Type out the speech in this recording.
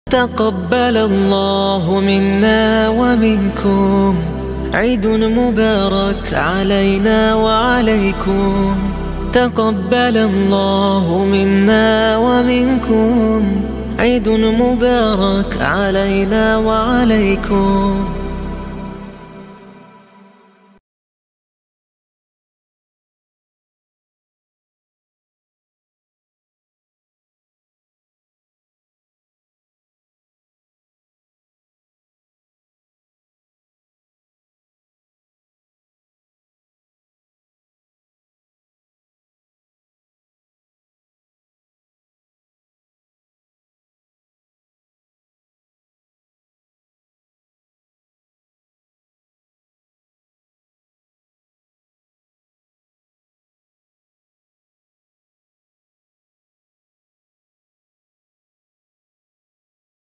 تقبل الله منا ومنكم، عيد مبارك علينا وعليكم. تقبل الله منا ومنكم، عيد مبارك علينا وعليكم.